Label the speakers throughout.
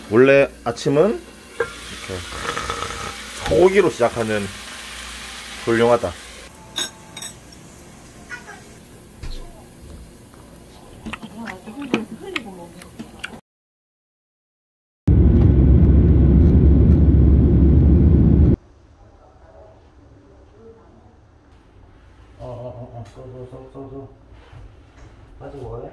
Speaker 1: 원래 아침은 이렇게 소고기로 시작하는 훌륭하다. 쏘. 가지고 와래?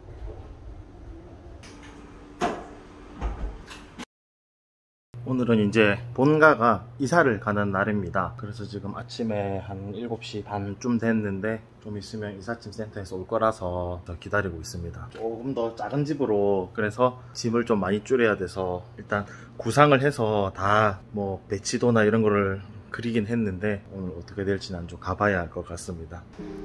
Speaker 1: 오늘은 이제 본가가 이사를 가는 날입니다. 그래서 지금 아침에 한 7시 반쯤 됐는데 좀 있으면 이삿짐 센터에서 올 거라서 더 기다리고 있습니다. 조금 더 작은 집으로, 그래서 짐을 좀 많이 줄여야 돼서 일단 구상을 해서 다 뭐 배치도나 이런 거를 그리긴 했는데 오늘 어떻게 될지는 좀 가봐야 할 것 같습니다.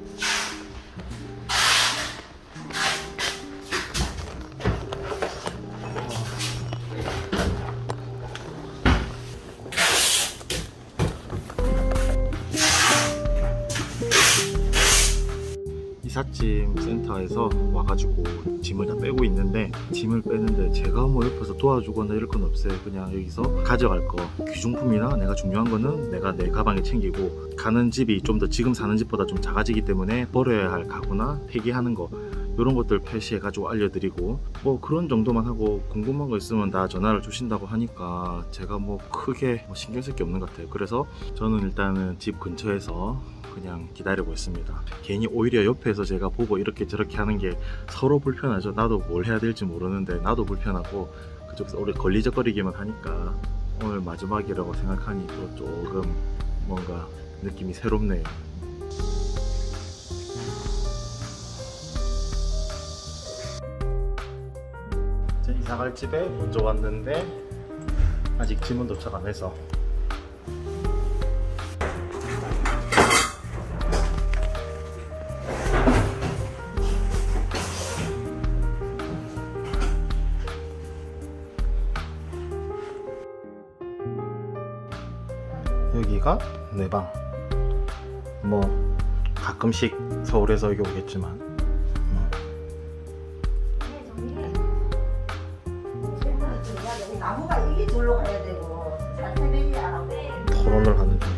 Speaker 1: 이삿짐 센터에서 와가지고 짐을 다 빼고 있는데, 짐을 빼는데 제가 뭐 옆에서 도와주거나 이럴 건 없어요. 그냥 여기서 가져갈 거, 귀중품이나 내가 중요한 거는 내가 내 가방에 챙기고, 가는 집이 좀 더 지금 사는 집보다 좀 작아지기 때문에 버려야 할 가구나 폐기하는 거 이런 것들 표시해 가지고 알려드리고, 뭐 그런 정도만 하고 궁금한 거 있으면 다 전화를 주신다고 하니까 제가 뭐 크게 뭐 신경 쓸 게 없는 것 같아요. 그래서 저는 일단은 집 근처에서 그냥 기다리고 있습니다. 괜히 오히려 옆에서 제가 보고 이렇게 저렇게 하는 게 서로 불편하죠. 나도 뭘 해야 될지 모르는데 나도 불편하고, 그쪽에서 오래 걸리적거리기만 하니까 오늘 마지막이라고 생각하니 또 조금 뭔가 느낌이 새롭네요. 이사갈 집에 먼저 왔는데 아직 짐은 도착 안 해서 여기가 내 방. 뭐 가끔씩 서울에서 여기 오겠지만
Speaker 2: 나무가 이게 절로 가야 되고
Speaker 1: 토론을 하는 중.